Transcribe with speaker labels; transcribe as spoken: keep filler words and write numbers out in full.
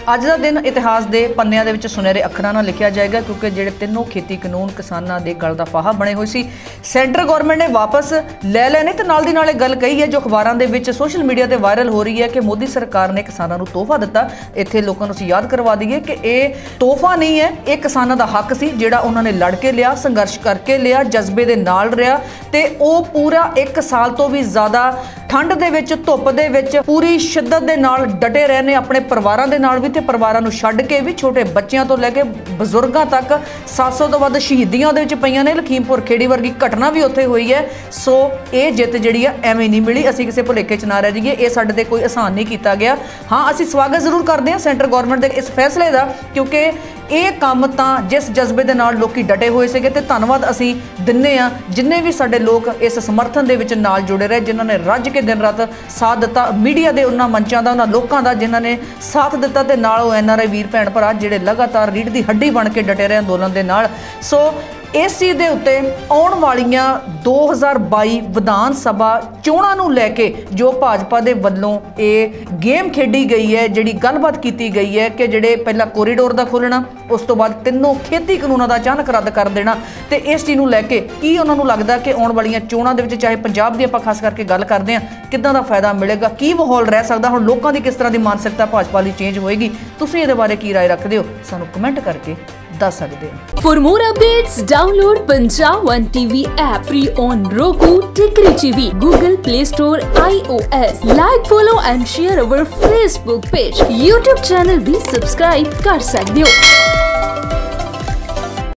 Speaker 1: ਅੱਜ ਦਾ दिन इतिहास के पन्नियां दे विच सुनहरे अखरां नाल लिखिया जाएगा क्योंकि जिहड़े तीनों खेती कानून किसानां दे गल दा फाहा बने हुए सी सेंटर गौरमेंट ने वापस ले लैने ते नाल दी नाल गल कही है जो अखबारां दे विच सोशल मीडिया ते वायरल हो रही है कि मोदी सरकार ने किसानां नूं तोहफा दिता। इत्थे लोकां नूं असीं याद करवा दईए कि यह तोहफा नहीं है, यह किसानां दा हक सी जिहड़ा उन्हां ने लड़ के लिया, संघर्ष करके लिया, जज्बे दे नाल रहा ते ओह पूरा एक साल तो भी ज़्यादा ठंड दे विच धुप दे विच पूरी शिद्दत दे नाल डटे रहे ने अपने परिवारां दे नाल भी ते परिवारां नूं छड्ड के भी छोटे बच्चों तो लैके बजुर्गों तक सात सौ तो वध शहीदियां दे विच पईयां ने। लखीमपुर खेड़ी वर्गी घटना भी उत्थे हुई है। सो ये जित जिहड़ी आ एवें नहीं मिली, असीं किसी भुलेखे च ना रह जाइए, ये साडे ते कोई आसान नहीं किया गया। हाँ असीं स्वागत जरूर करते हैं सेंटर गौरमेंट के इस फैसले का क्योंकि ये काम तां जिस जज्बे दे नाल लोकी डटे हुए सीगे ते धन्नवाद असीं दिन्ने आ जिन्ने भी साडे लोग इस समर्थन दे विच नाल जुड़े रहे, जिन्हां ने रज के दिन रात साथ दिता, मीडिया दे उन्हां मंचां दा, उन्हां लोकां दा जिन्हां ने साथ दिता ते नाल ओह एन आर आई वीर भैण भरा जिहड़े लगातार रीढ़ दी हड्डी बन के डटे रहे अंदोलन दे नाल। सो इस चीज़ के उत्ते आउण वालियां दो हज़ार बाई विधान सभा चोणां नूं लैके जो भाजपा दे वल्लों ये गेम खेडी गई है, जिहड़ी गलबात की गई है कि जिहड़े पहला कोरीडोर का खोलना, उस तो बाद तीनों खेती कानूनों का अचानक रद्द कर देना, तो इस चीज़ नूं लैके की उन्हां नूं लगदा कि आउण वालियां चोणां दे विच चाहे पंजाब दी आपां खास करके गल करदे हां किदां दा फायदा मिलेगा, की माहौल रह सकदा, हुण लोकां दी किस तरह की मानसिकता भाजपा लई चेंज होएगी, तुसीं इहदे बारे की राय रखदे हो सानूं कमेंट करके दस सकते हो।
Speaker 2: For more updates, download Punjab One T V app free on Roku, Tikri T V, Google Play Store, iOS. Like, follow and share our Facebook page. YouTube channel भी subscribe कर सकते हो।